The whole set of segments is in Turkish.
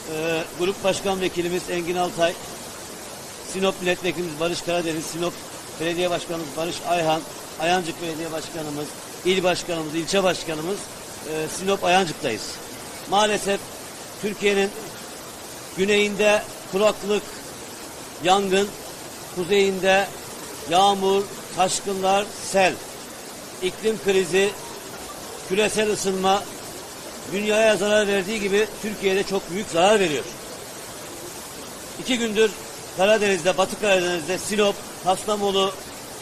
Grup Başkan Vekilimiz Engin Altay, Sinop Milletvekilimiz Barış Karadeniz, Sinop Belediye Başkanımız Barış Ayhan, Ayancık Belediye Başkanımız, İl Başkanımız, İlçe Başkanımız Sinop Ayancık'tayız. Maalesef Türkiye'nin güneyinde kuraklık, yangın, kuzeyinde yağmur, taşkınlar, sel, iklim krizi, küresel ısınma dünyaya zarar verdiği gibi Türkiye'de çok büyük zarar veriyor. 2 gündür Karadeniz'de, Batı Karadeniz'de, Sinop, Kastamonu,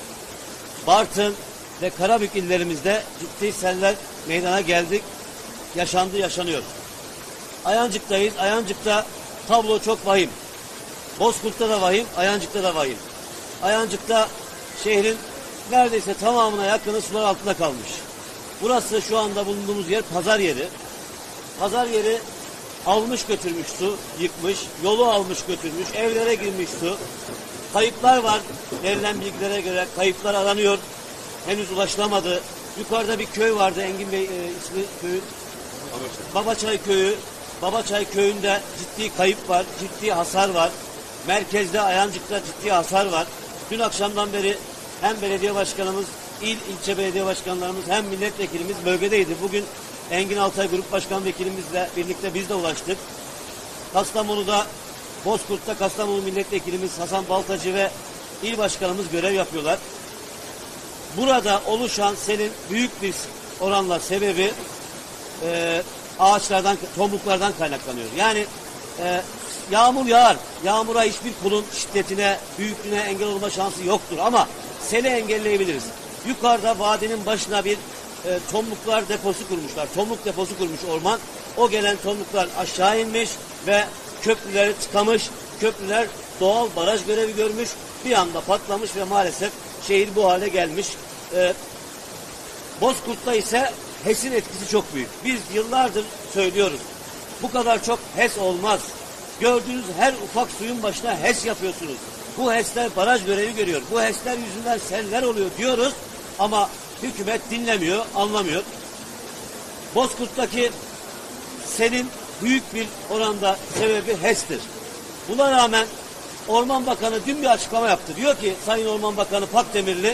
Bartın ve Karabük illerimizde ciddi seller meydana geldik. Yaşanıyor. Ayancık'tayız. Ayancık'ta tablo çok vahim. Bozkurt'ta da vahim, Ayancık'ta da vahim. Ayancık'ta şehrin neredeyse tamamına yakını sular altında kalmış. Burası şu anda bulunduğumuz yer pazar yeri. Pazar yeri almış götürmüş su, yıkmış, yolu almış götürmüş, evlere girmiş su. Kayıplar var. Verilen bilgilere göre kayıplar aranıyor. Henüz ulaşılamadı. Yukarıda bir köy vardı, Engin Bey ismi köyün. Babaçay köyü. Babaçay köyünde ciddi kayıp var, ciddi hasar var. Merkezde, Ayancık'ta ciddi hasar var. Dün akşamdan beri hem belediye başkanımız, ilçe belediye başkanlarımız hem milletvekilimiz bölgedeydi. Bugün Engin Altay Grup Başkan Vekilimizle birlikte biz de ulaştık. Kastamonu'da, Bozkurt'ta Kastamonu milletvekilimiz Hasan Baltacı ve il başkanımız görev yapıyorlar. Burada oluşan selin büyük bir oranla sebebi ağaçlardan, tomruklardan kaynaklanıyor. Yani yağmur yağar. Yağmura hiçbir kulun şiddetine, büyüklüğüne engel olma şansı yoktur ama seli engelleyebiliriz. Yukarıda vadinin başına bir tomruklar deposu kurmuşlar. Tomruk deposu kurmuş orman. O gelen tomruklar aşağı inmiş ve köprüleri tıkamış. Köprüler doğal baraj görevi görmüş. Bir anda patlamış ve maalesef şehir bu hale gelmiş. Bozkurt'ta ise HES'in etkisi çok büyük. Biz yıllardır söylüyoruz. Bu kadar çok HES olmaz. Gördüğünüz her ufak suyun başına HES yapıyorsunuz. Bu HES'ler baraj görevi görüyor. Bu HES'ler yüzünden seller oluyor diyoruz ama hükümet dinlemiyor, anlamıyor. Bozkurt'taki selin büyük bir oranda sebebi HES'tir. Buna rağmen Orman Bakanı dün bir açıklama yaptı. Diyor ki Sayın Orman Bakanı Pakdemirli,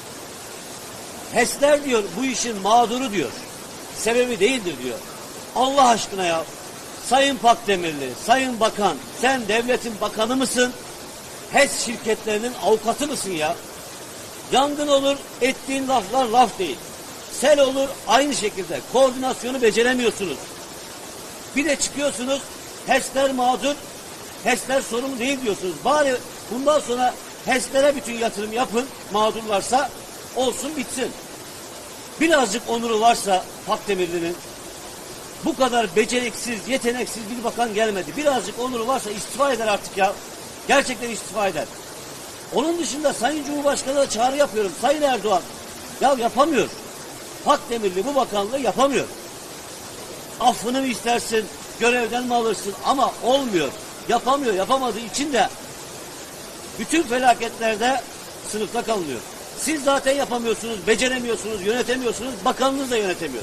HES'ler diyor bu işin mağduru diyor. Sebebi değildir diyor. Allah aşkına ya. Sayın Pakdemirli, Sayın Bakan, sen devletin bakanı mısın? HES şirketlerinin avukatı mısın ya? Yangın olur, ettiğin laflar laf değil. Sel olur, aynı şekilde. Koordinasyonu beceremiyorsunuz. Bir de çıkıyorsunuz, HES'ler mağdur, HES'ler sorumlu değil diyorsunuz. Bari bundan sonra HES'lere bütün yatırım yapın, mağdurlarsa olsun bitsin. Birazcık onuru varsa Pakdemirli'nin, bu kadar beceriksiz, yeteneksiz bir bakan gelmedi. Birazcık onuru varsa istifa eder artık ya. Gerçekten istifa eder. Onun dışında Sayın Cumhurbaşkanı'na çağrı yapıyorum. Sayın Erdoğan, ya yapamıyor. Pakdemirli bu bakanlığı yapamıyor. Affını mı istersin, görevden mi alırsın ama olmuyor. Yapamıyor, yapamadığı için de bütün felaketlerde sınıfta kalınıyor. Siz zaten yapamıyorsunuz, beceremiyorsunuz, yönetemiyorsunuz, bakanınız da yönetemiyor.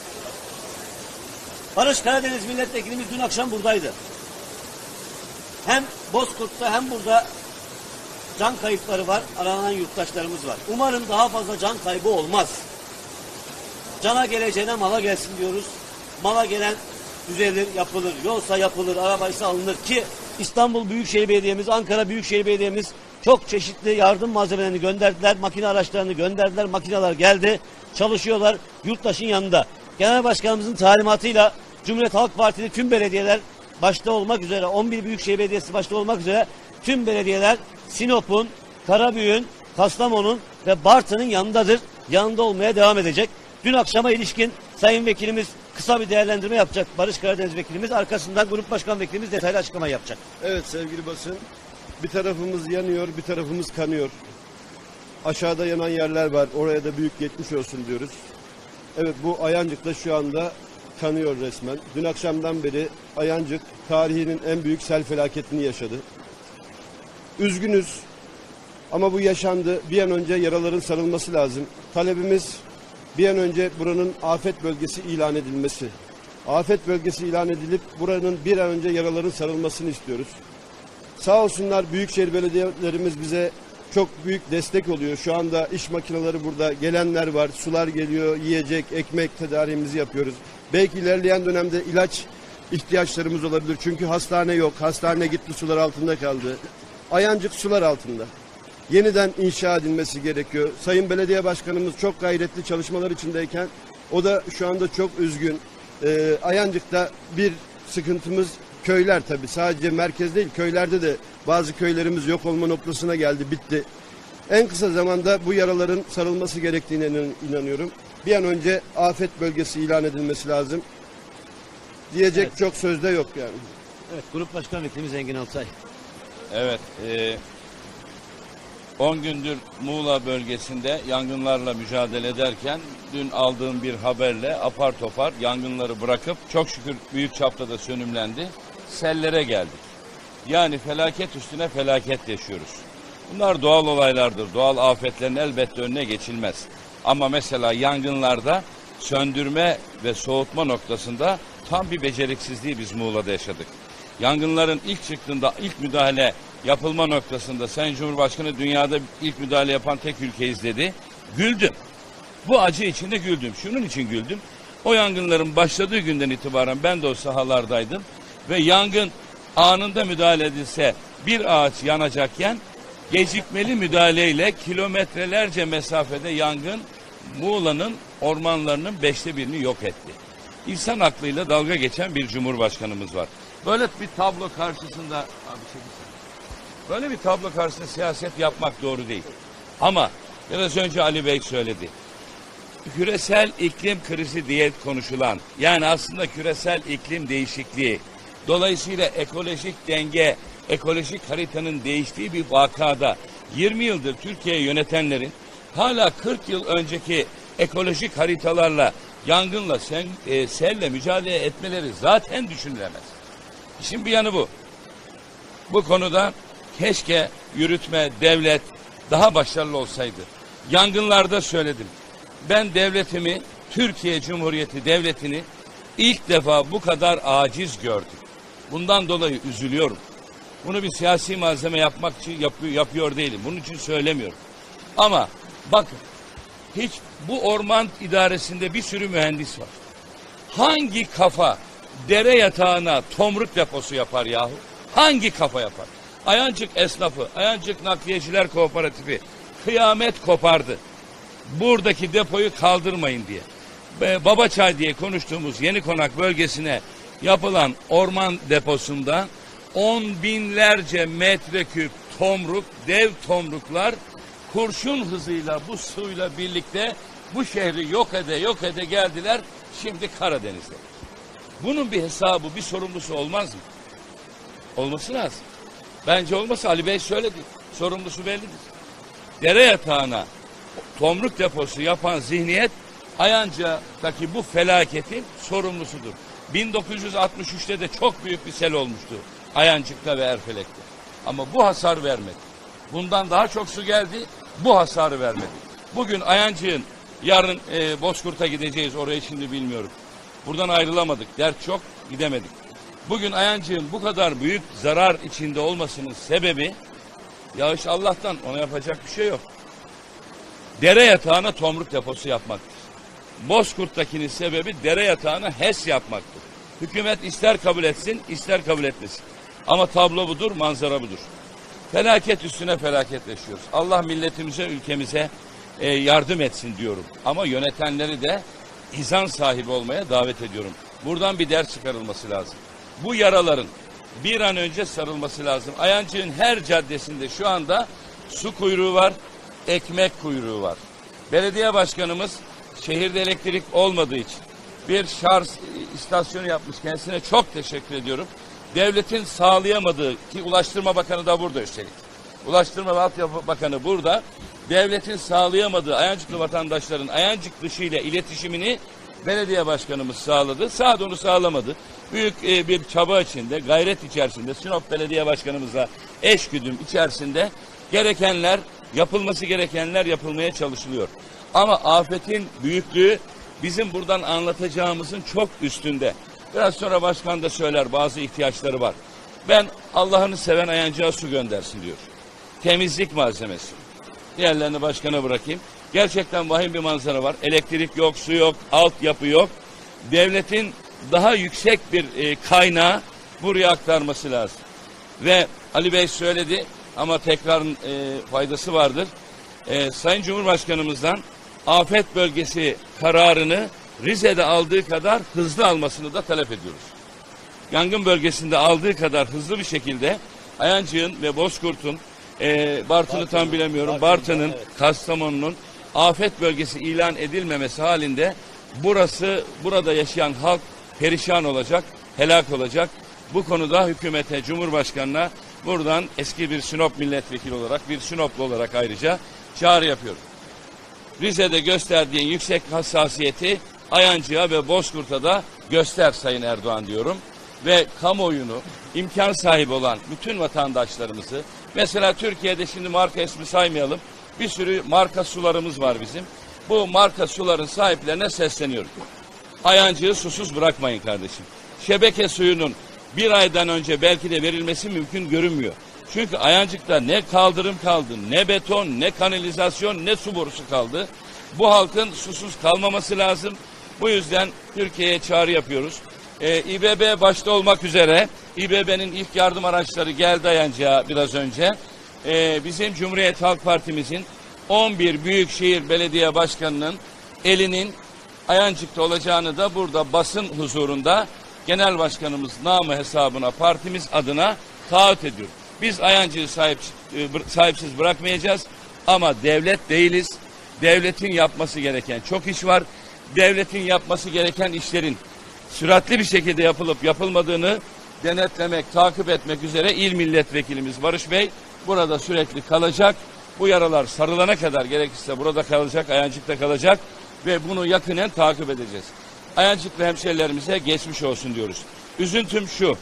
Barış Karadeniz milletvekilimiz dün akşam buradaydı. Hem Bozkurt'ta hem burada can kayıpları var, aranan yurttaşlarımız var. Umarım daha fazla can kaybı olmaz. Cana geleceğine mala gelsin diyoruz. Mala gelen düzelir, yapılır. Yolsa yapılır, arabaysa alınır ki İstanbul Büyükşehir Belediye'miz, Ankara Büyükşehir Belediye'miz çok çeşitli yardım malzemelerini gönderdiler. Makine araçlarını gönderdiler. Makineler geldi. Çalışıyorlar yurttaşın yanında. Genel Başkanımızın talimatıyla Cumhuriyet Halk Partili tüm belediyeler başta olmak üzere 11 Büyükşehir Belediyesi başta olmak üzere tüm belediyeler Sinop'un, Karabük'ün, Kastamonu'nun ve Bartın'ın yanındadır. Yanında olmaya devam edecek. Dün akşama ilişkin Sayın Vekilimiz kısa bir değerlendirme yapacak. Barış Karadeniz Vekilimiz, arkasından Grup Başkan Vekilimiz detaylı açıklama yapacak. Evet sevgili basın, bir tarafımız yanıyor, bir tarafımız kanıyor. Aşağıda yanan yerler var, oraya da büyük geçmiş olsun diyoruz. Evet, bu Ayancık'ta şu anda kanıyor resmen. Dün akşamdan beri Ayancık tarihinin en büyük sel felaketini yaşadı. Üzgünüz ama bu yaşandı. Bir an önce yaraların sarılması lazım. Talebimiz bir an önce buranın afet bölgesi ilan edilmesi. afet bölgesi ilan edilip buranın bir an önce yaraların sarılmasını istiyoruz. Sağ olsunlar büyükşehir belediyelerimiz bize çok büyük destek oluyor. Şu anda iş makineleri burada, gelenler var, sular geliyor, yiyecek, ekmek tedariğimizi yapıyoruz. Belki ilerleyen dönemde ilaç ihtiyaçlarımız olabilir. Çünkü hastane yok, hastane gitti, sular altında kaldı. Ayancık sular altında. Yeniden inşa edilmesi gerekiyor. Sayın Belediye Başkanımız çok gayretli çalışmalar içindeyken o da şu anda çok üzgün. Ayancık'ta bir sıkıntımız köyler tabii. Sadece merkez değil, köylerde de bazı köylerimiz yok olma noktasına geldi, bitti. En kısa zamanda bu yaraların sarılması gerektiğine inanıyorum. Bir an önce afet bölgesi ilan edilmesi lazım. Diyecek Evet. çok sözde yok yani. Evet, Grup Başkan Vekilimiz Engin Altay. Evet, 10 gündür Muğla bölgesinde yangınlarla mücadele ederken dün aldığım bir haberle apar topar yangınları bırakıp çok şükür büyük çapta da sönümlendi. Sellere geldik. Yani felaket üstüne felaket yaşıyoruz. Bunlar doğal olaylardır. Doğal afetlerin elbette önüne geçilmez. Ama mesela yangınlarda söndürme ve soğutma noktasında tam bir beceriksizliği biz Muğla'da yaşadık. Yangınların ilk çıktığında ilk müdahale yapılma noktasında Sayın Cumhurbaşkanı dünyada ilk müdahale yapan tek ülkeyiz dedi. Güldüm. Bu acı içinde güldüm. Şunun için güldüm. O yangınların başladığı günden itibaren ben de o sahalardaydım. Ve yangın anında müdahale edilse bir ağaç yanacakken gecikmeli müdahaleyle kilometrelerce mesafede yangın Muğla'nın ormanlarının 1/5'ini yok etti. İnsan aklıyla dalga geçen bir cumhurbaşkanımız var. Böyle bir tablo karşısında böyle bir tablo karşısında siyaset yapmak doğru değil. Ama biraz önce Ali Bey söyledi. Küresel iklim krizi diye konuşulan, yani aslında küresel iklim değişikliği, dolayısıyla ekolojik denge, ekolojik haritanın değiştiği bir vakada 20 yıldır Türkiye'yi yönetenlerin hala 40 yıl önceki ekolojik haritalarla yangınla, selle mücadele etmeleri zaten düşünülemez. İşin bir yanı bu. Bu konuda keşke yürütme, devlet daha başarılı olsaydı. Yangınlarda söyledim. Ben devletimi, Türkiye Cumhuriyeti Devleti'ni ilk defa bu kadar aciz gördüm. Bundan dolayı üzülüyorum. Bunu bir siyasi malzeme yapmak için yapıyor değilim. Bunun için söylemiyorum. Ama bakın, hiç bu orman idaresinde bir sürü mühendis var. Hangi kafa dere yatağına tomruk deposu yapar yahu? Hangi kafa yapar? Ayancık esnafı, Ayancık Nakliyeciler Kooperatifi kıyamet kopardı. Buradaki depoyu kaldırmayın diye. Babaçay diye konuştuğumuz Yenikonak bölgesine yapılan orman deposunda 10 binlerce metreküp tomruk, dev tomruklar kurşun hızıyla bu suyla birlikte bu şehri yok ede geldiler. Şimdi Karadeniz'de. Bunun bir hesabı, bir sorumlusu olmaz mı? Olması lazım. Bence olmasa Ali Bey söyledi. Sorumlusu bellidir. Dere yatağına tomruk deposu yapan zihniyet Ayancık'taki bu felaketin sorumlusudur. 1963'te de çok büyük bir sel olmuştu Ayancık'ta ve Erfelek'te. Ama bu hasar vermedi. Bundan daha çok su geldi, bu hasarı vermedi. Bugün Ayancık'ın, yarın Bozkurt'a gideceğiz, orayı şimdi bilmiyorum. Buradan ayrılamadık, dert çok, gidemedik. Bugün Ayancık'ın bu kadar büyük zarar içinde olmasının sebebi, yağış Allah'tan, ona yapacak bir şey yok. Dere yatağına tomruk deposu yapmaktır. Bozkurt'takinin sebebi dere yatağına HES yapmaktır. Hükümet ister kabul etsin, ister kabul etmesin. Ama tablo budur, manzara budur. Felaket üstüne felaket yaşıyoruz. Allah milletimize, ülkemize yardım etsin diyorum. Ama yönetenleri de izan sahibi olmaya davet ediyorum. Buradan bir ders çıkarılması lazım. Bu yaraların bir an önce sarılması lazım. Ayancık'ın her caddesinde şu anda su kuyruğu var, ekmek kuyruğu var. Belediye başkanımız şehirde elektrik olmadığı için bir şarj istasyonu yapmış. Kendisine çok teşekkür ediyorum. Devletin sağlayamadığı, ki Ulaştırma Bakanı da burada üstelik. Ulaştırma ve Altyapı Bakanı burada. Devletin sağlayamadığı Ayancıklı vatandaşların Ayancık dışı ile iletişimini belediye başkanımız sağladı. Sadece onu sağlamadı. Büyük bir çaba içinde, gayret içerisinde, Sinop Belediye Başkanımızla eşgüdüm içerisinde gerekenler, yapılması gerekenler yapılmaya çalışılıyor. Ama afetin büyüklüğü bizim buradan anlatacağımızın çok üstünde. Biraz sonra başkan da söyler, bazı ihtiyaçları var. Ben Allah'ını seven Ayancık'a su göndersin diyor. Temizlik malzemesi. Diğerlerini başkana bırakayım. Gerçekten vahim bir manzara var. Elektrik yok, su yok, altyapı yok. Devletin daha yüksek bir kaynağı buraya aktarması lazım. Ve Ali Bey söyledi ama tekrar faydası vardır. Sayın Cumhurbaşkanımızdan afet bölgesi kararını Rize'de aldığı kadar hızlı almasını da talep ediyoruz. Yangın bölgesinde aldığı kadar hızlı bir şekilde Ayancık'ın ve Bozkurt'un, Bartın'ı tam bilemiyorum, Bartın'ın, evet, Kastamonu'nun afet bölgesi ilan edilmemesi halinde burada yaşayan halk perişan olacak, helak olacak. Bu konuda hükümete, Cumhurbaşkanı'na buradan eski bir Sinop milletvekili olarak, bir Sinoplu olarak ayrıca çağrı yapıyorum. Rize'de gösterdiğin yüksek hassasiyeti Ayancık'a ve Bozkurt'a da göster Sayın Erdoğan diyorum. Ve kamuoyunu, imkan sahibi olan bütün vatandaşlarımızı, mesela Türkiye'de şimdi marka ismi saymayalım, bir sürü marka sularımız var bizim. Bu marka suların sahiplerine sesleniyorum. Ayancık'ı susuz bırakmayın kardeşim. Şebeke suyunun bir aydan önce belki de verilmesi mümkün görünmüyor. Çünkü Ayancık'ta ne kaldırım kaldı, ne beton, ne kanalizasyon, ne su borusu kaldı. Bu halkın susuz kalmaması lazım. Bu yüzden Türkiye'ye çağrı yapıyoruz. İBB başta olmak üzere İBB'nin ilk yardım araçları geldi Ayancık'a biraz önce. Bizim Cumhuriyet Halk Partimizin 11 Büyükşehir Belediye Başkanı'nın elinin Ayancık'ta olacağını da burada basın huzurunda Genel Başkanımız namı hesabına partimiz adına taahhüt ediyor. Biz Ayancık'ı sahipsiz bırakmayacağız ama devlet değiliz. Devletin yapması gereken çok iş var. Devletin yapması gereken işlerin süratli bir şekilde yapılıp yapılmadığını denetlemek, takip etmek üzere İl Milletvekilimiz Barış Bey burada sürekli kalacak. Bu yaralar sarılana kadar gerekirse burada kalacak, Ayancık'ta kalacak ve bunu yakinen takip edeceğiz. Ayancıklı hemşehrilerimize geçmiş olsun diyoruz. Üzüntüm şu,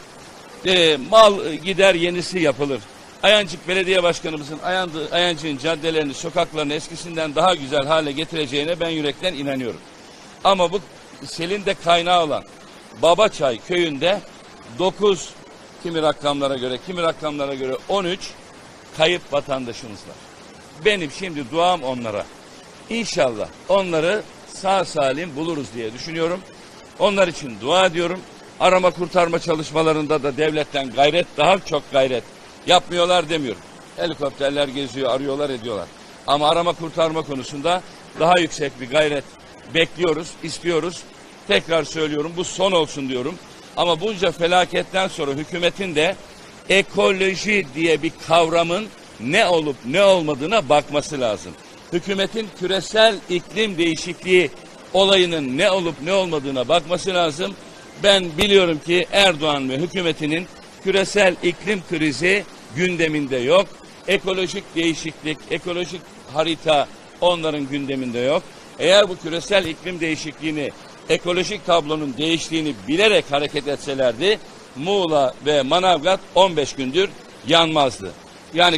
mal gider yenisi yapılır. Ayancık Belediye Başkanımızın Ayancık'ın caddelerini, sokaklarını eskisinden daha güzel hale getireceğine ben yürekten inanıyorum. Ama bu selin de kaynağı olan Babaçay köyünde 9, kimi rakamlara göre 13 kayıp vatandaşımız var. Benim şimdi duam onlara. İnşallah onları sağ salim buluruz diye düşünüyorum. Onlar için dua ediyorum. Arama kurtarma çalışmalarında da devletten daha çok gayret yapmıyorlar demiyorum. Helikopterler geziyor, arıyorlar, ediyorlar. Ama arama kurtarma konusunda daha yüksek bir gayret bekliyoruz, istiyoruz. Tekrar söylüyorum, bu son olsun diyorum. Ama bunca felaketten sonra hükümetin de ekoloji diye bir kavramın ne olup ne olmadığına bakması lazım. Hükümetin küresel iklim değişikliği olayının ne olup ne olmadığına bakması lazım. Ben biliyorum ki Erdoğan ve hükümetinin küresel iklim krizi gündeminde yok. Ekolojik değişiklik, ekolojik harita onların gündeminde yok. Eğer bu küresel iklim değişikliğini, ekolojik tablonun değiştiğini bilerek hareket etselerdi, Muğla ve Manavgat 15 gündür yanmazdı. Yani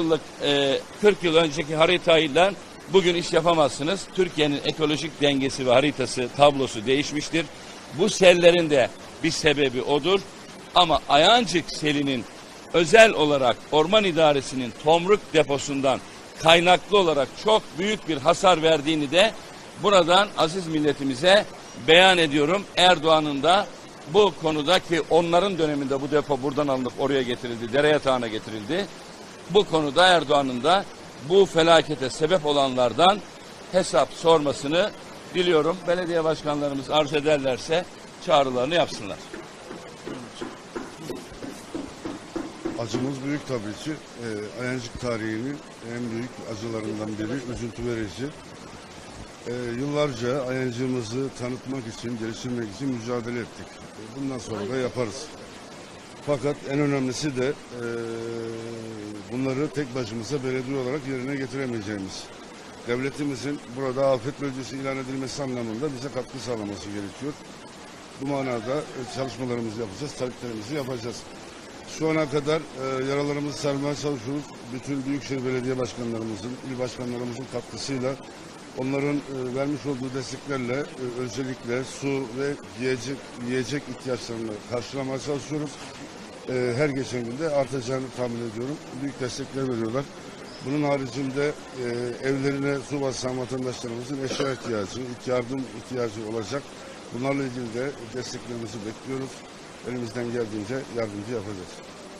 40 yıl önceki haritayla bugün iş yapamazsınız. Türkiye'nin ekolojik dengesi ve haritası, tablosu değişmiştir. Bu sellerin de bir sebebi odur. Ama Ayancık selinin özel olarak Orman İdaresi'nin Tomruk deposundan kaynaklı olarak çok büyük bir hasar verdiğini de buradan aziz milletimize beyan ediyorum. Erdoğan'ın da bu konudaki onların döneminde bu depo buradan alınıp oraya getirildi, dere yatağına getirildi. Bu konuda Erdoğan'ın da bu felakete sebep olanlardan hesap sormasını diliyorum. Belediye başkanlarımız arzu ederlerse çağrılarını yapsınlar. Acımız büyük tabii ki. Ayancık tarihinin en büyük acılarından biri, üzüntü verici. Yıllarca Ayancık'ımızı tanıtmak için, geliştirmek için mücadele ettik. Bundan sonra da yaparız. Fakat en önemlisi de bunları tek başımıza belediye olarak yerine getiremeyeceğimiz. Devletimizin burada afet bölgesi ilan edilmesi anlamında bize katkı sağlaması gerekiyor. Bu manada çalışmalarımızı yapacağız, taleplerimizi yapacağız. Şu ana kadar yaralarımızı sarmaya çalışıyoruz. Bütün Büyükşehir Belediye Başkanlarımızın, il başkanlarımızın katkısıyla Onların vermiş olduğu desteklerle özellikle su ve yiyecek ihtiyaçlarını karşılamaya çalışıyoruz. Her geçen günde artacağını tahmin ediyorum. Büyük destekler veriyorlar. Bunun haricinde evlerine su basan vatandaşlarımızın eşya ihtiyacı, ilk yardım ihtiyacı olacak. Bunlarla ilgili de desteklerimizi bekliyoruz. Elimizden geldiğince yardımcı yapacağız.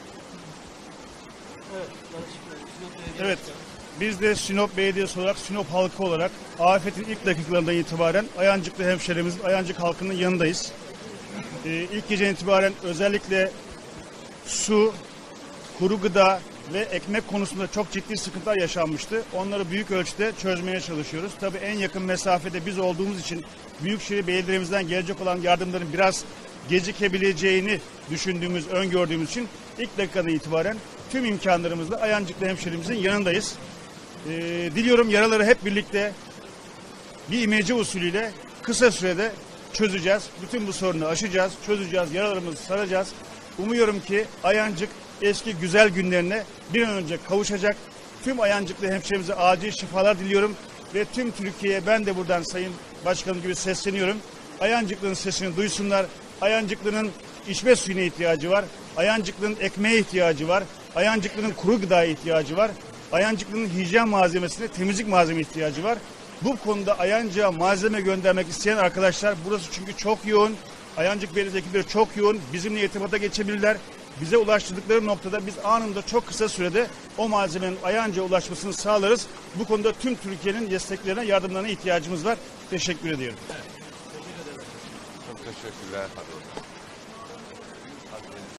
Evet, Barış Bey, Sinop Belediye Evet, Başkanı. biz de Sinop Belediyesi olarak, Sinop halkı olarak afetin ilk dakikalarından itibaren Ayancıklı hemşehrilerimizin, Ayancık halkının yanındayız. İlk geceden itibaren özellikle su, kuru gıda ve ekmek konusunda çok ciddi sıkıntılar yaşanmıştı. Onları büyük ölçüde çözmeye çalışıyoruz. Tabii en yakın mesafede biz olduğumuz için Büyükşehir Belediye'mizden gelecek olan yardımların biraz gecikebileceğini düşündüğümüz, öngördüğümüz için ilk dakikadan itibaren tüm imkanlarımızla Ayancıklı hemşehrimizin yanındayız. Diliyorum yaraları hep birlikte bir imece usulüyle kısa sürede çözeceğiz. Bütün bu sorunu aşacağız, çözeceğiz, yaralarımızı saracağız. Umuyorum ki Ayancık eski güzel günlerine bir an önce kavuşacak. Tüm Ayancıklı hemşehrimize acil şifalar diliyorum ve tüm Türkiye'ye ben de buradan Sayın Başkanım gibi sesleniyorum. Ayancıklı'nın sesini duysunlar. Ayancıklı'nın içme suyuna ihtiyacı var. Ayancıklı'nın ekmeğe ihtiyacı var. Ayancıklı'nın kuru gıdaya ihtiyacı var. Ayancıklı'nın hijyen malzemesine, temizlik malzeme ihtiyacı var. Bu konuda Ayancık'a malzeme göndermek isteyen arkadaşlar, burası çünkü çok yoğun. Ayancık Belediye ekipleri çok yoğun. Bizimle irtibata geçebilirler. Bize ulaştırdıkları noktada biz anında çok kısa sürede o malzemenin Ayancık'a ulaşmasını sağlarız. Bu konuda tüm Türkiye'nin desteklerine, yardımlarına ihtiyacımız var. Teşekkür ediyorum. Çok teşekkürler.